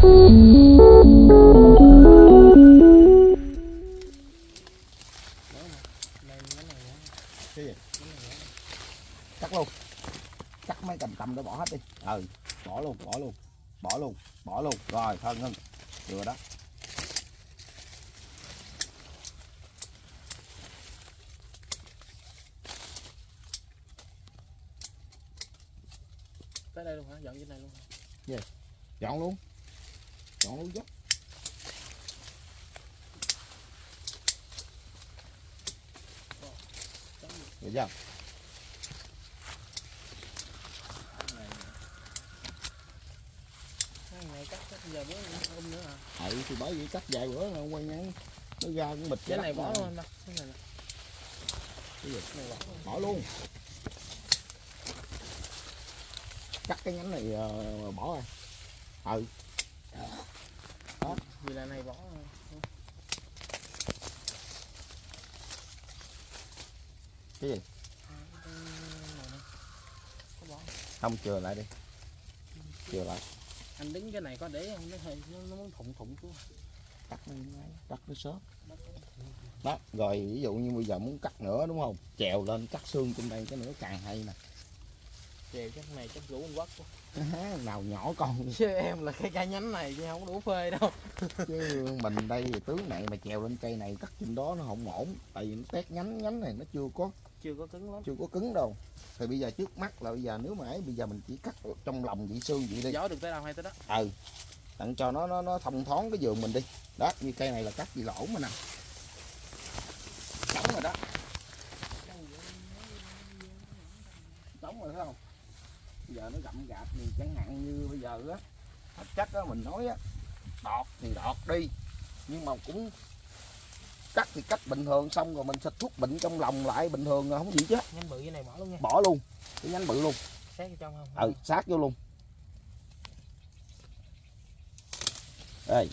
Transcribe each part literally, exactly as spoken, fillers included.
Cắt luôn, cắt mấy cầm cầm để bỏ hết đi. Ừ, bỏ luôn, bỏ luôn, bỏ luôn, bỏ luôn. Rồi thôi ngưng, vừa đó. Tới đây luôn hả? Dọn trên này luôn hả? Gì? Dọn luôn, dọn luôn chứ. Được chưa? Ngày cắt cắt giờ bữa ôm nữa hả? Ừ thì bởi vì cắt vài bữa là quay nhắn nó ra cũng bịch. Cái này bỏ luôn đâu. Cái này. Cái gì? Này bỏ, bỏ luôn. Cắt cái nhánh này uh, bỏ rồi. Ừ. Đó. Vì là này bỏ. Cái gì? Không, chừa lại đi. Chừa lại. Anh đứng cái này có để không? Nó hơi nó, nó muốn thụng thụng xuống. Cắt nó cắt nó sớm. Đó, rồi ví dụ như bây giờ muốn cắt nữa đúng không? Chèo lên cắt xương trên đây cái nữa càng hay nè. Chèo chắc này chắc rủ con quất quá. Nào nhỏ con chứ em là cái cây nhánh này chứ không đủ phê đâu. Chứ mình đây thì tướng này mà chèo lên cây này cắt trên đó nó không ổn, tại vì nó tét nhánh nhánh này nó chưa có chưa có cứng lắm, chưa có cứng đâu. Thì bây giờ trước mắt là bây giờ nếu mà ấy bây giờ mình chỉ cắt trong lòng vị xương vậy đi. Gió được tới đâu hay tới đó. Ừ, tặng cho nó nó nó thông thoáng cái vườn mình đi. Đó, như cây này là cắt gì là ổn mà nè. Trống rồi đó. Trống rồi thấy không? Bây giờ nó gặm gạp thì chẳng hạn như bây giờ á, thật chất á mình nói á, đọt thì đọt đi, nhưng mà cũng cắt thì cắt bình thường, xong rồi mình xịt thuốc bệnh trong lòng lại bình thường rồi không gì chứ. Nhánh bự cái này bỏ luôn nha. Bỏ luôn, cái nhánh bự luôn. Sát vô trong không? Ừ, sát vô luôn. Đây.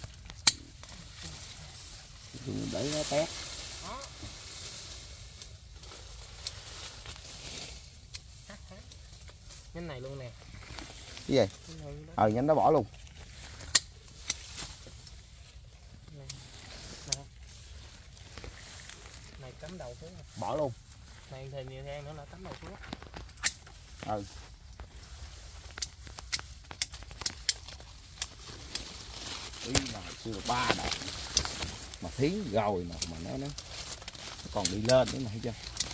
Để nó tét. Nhánh này luôn nè. Cái gì? Ờ, nhánh đó bỏ luôn. Này, này. Này cắm đầu xuống. Bỏ luôn. Này thì nhiều than nữa là cắm đầu xuống. Ừ. Ý là xưa ba đoạn mà thiến rồi mà mà nó nó còn đi lên nữa mà thấy chưa?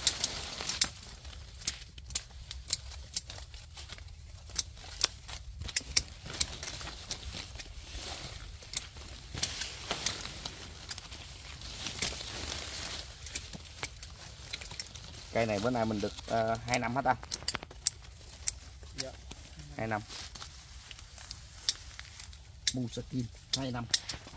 Cây này bữa nay mình được uh, hai năm hết ta. Dạ. hai năm. Muskin hai năm.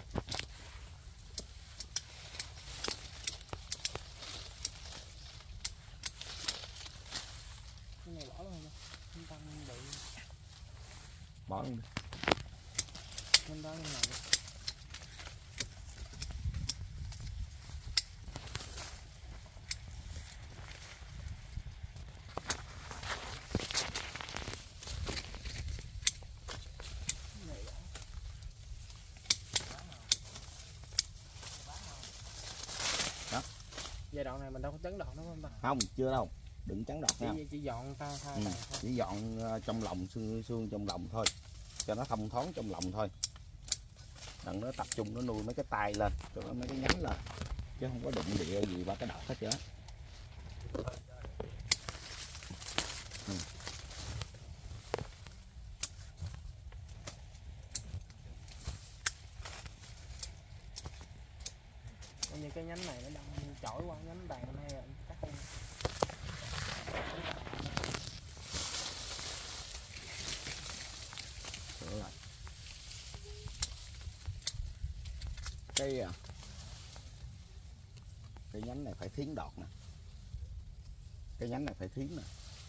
Cái này bỏ luôn rồi. Không tăng bị. Bỏ luôn đi. Bên đó bên này. Giai đoạn này mình đâu có chấn đọt đúng không ta? Không, chưa đâu. Đừng chấn đọt nha. Chỉ, chỉ dọn tha tha ừ, chỉ dọn trong lòng xương xương trong lòng thôi. Cho nó thông thoáng trong lòng thôi. Đừng nó tập trung nó nuôi mấy cái tay lên, cho nó mấy cái nhánh lên. Chứ không có đụng địa gì vào cái đọt hết trơn. Ừ. Như cái nhánh này nó đang chổi qua nhánh tàn bên đây rồi cắt đi. Cái cái nhánh này phải thiến đọt nè. Cái nhánh này phải thiến nè.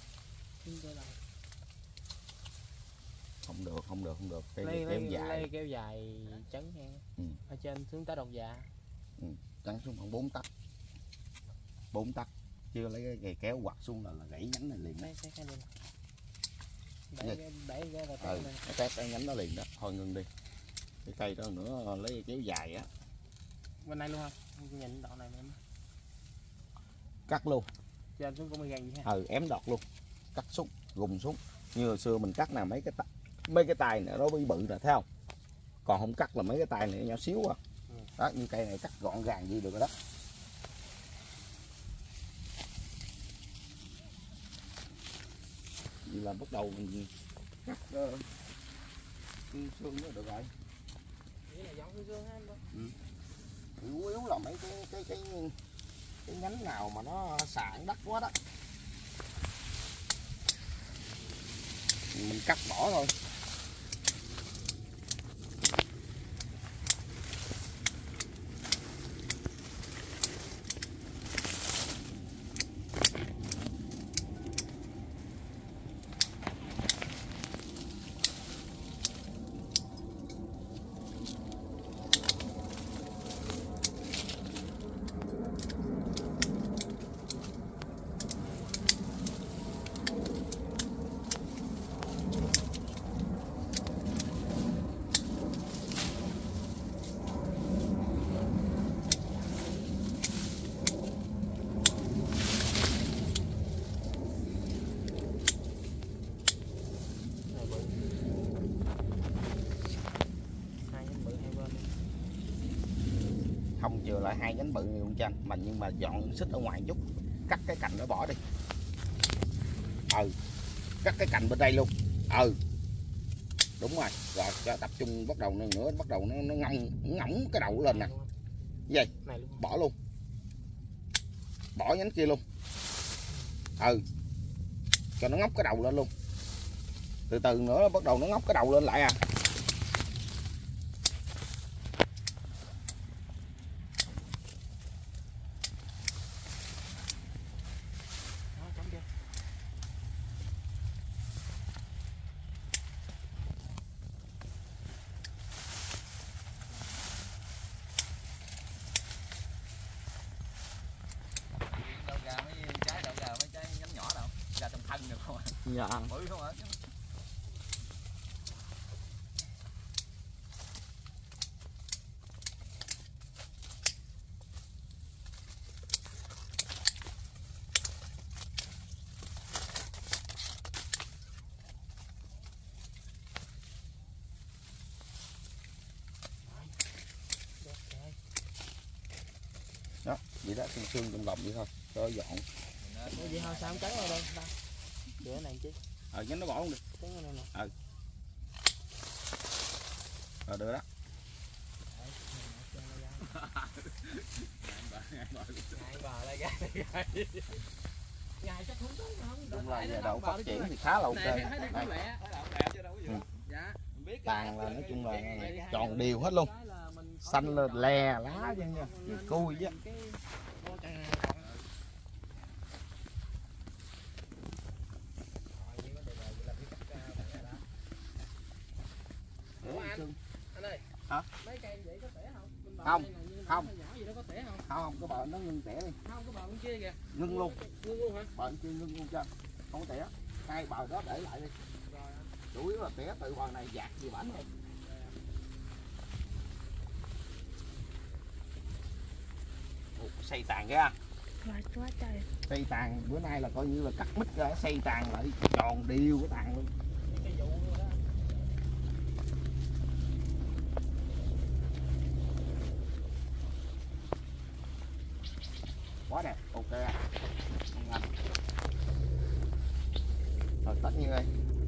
Không được, không được, không được. Cây Lê, kéo lê, dài. lê kéo dài chấn nha. Ừ. Ở trên xuống tới đọt già. Ừ, chắn xuống khoảng bốn tấc. bốn tấc. Chưa lấy cái gậy kéo quặt xuống là, là gãy nhánh này liền. Đấy, cái này. Đẩy cái đẩy cái ừ, nó tét cái nhánh đó liền đó. Thôi ngưng đi. cái cây đó nữa lấy kéo dài á. Bên này luôn không? Nhìn đoạn này em Cắt luôn. cho anh xuống cũng gần vậy ha. Ừ, ém đọt luôn, cắt xuống gùng xuống như hồi xưa mình cắt nào mấy cái mấy cái tay này nó bị bự rồi thấy không, còn không cắt là mấy cái tay này nhỏ xíu à. Ừ. Đó, như cây này cắt gọn gàng gì được rồi đó. Vậy là bắt đầu mình cắt uh, xương nó được rồi. Cái này giống xương ha anh. Ừ. Chủ yếu là mấy cái cái cái cái nhánh nào mà nó sạn đất quá đó mình cắt bỏ thôi. Không chừa lại hai nhánh bự luôn cho anh mà, nhưng mà dọn xích ở ngoài chút, cắt cái cành nó bỏ đi. Ừ, cắt cái cành bên đây luôn. Ừ, đúng rồi. Rồi cho tập trung, bắt đầu nữa bắt đầu nó nó ngông ngỗng cái đầu lên nè. Vậy bỏ luôn, bỏ nhánh kia luôn. Ừ, cho nó ngóc cái đầu lên luôn. Từ từ nữa bắt đầu nó ngóc cái đầu lên lại à. Dạ. Bự không hả? Đó, vậy đó, xương xương trong lòng vậy thôi, cho dọn. Cái gì thôi sao không trắng ở đây ta? Để này chứ. Ờ, nhánh nó bỏ không được. Trắng ở đây nè. Ừ. Rồi được đó. Ngài bờ đây gai đây. Ngài chắc không tới không. Đúng là giờ đậu phát triển thì khá là ok. Đây. Tàn là nói chung là tròn đều hết luôn. Xanh lên le lá chứ nha. Cùi chứ. Anh ơi. Hả? Mấy cây vậy có tỉa không? Không. Không. Nhỏ gì đó có tỉa không? Không, cái bờ nó ngưng tỉa đi. Không, cái bờ bên kia kìa. Ngưng luôn. Ngưng luôn hả? Bờ bên kia ngưng luôn cho. Không có tỉa. Hai bờ đó để lại đi. Rồi. Chủ yếu là tỉa từ bờ này dạt gì bảnh thôi. Xây tàn kìa. Quá trời. Xây tàn bữa nay là coi như là cắt mít ra, xây tàn lại tròn đều cái tàn luôn. Quá đẹp, ok. Rồi tất nhiên ơi.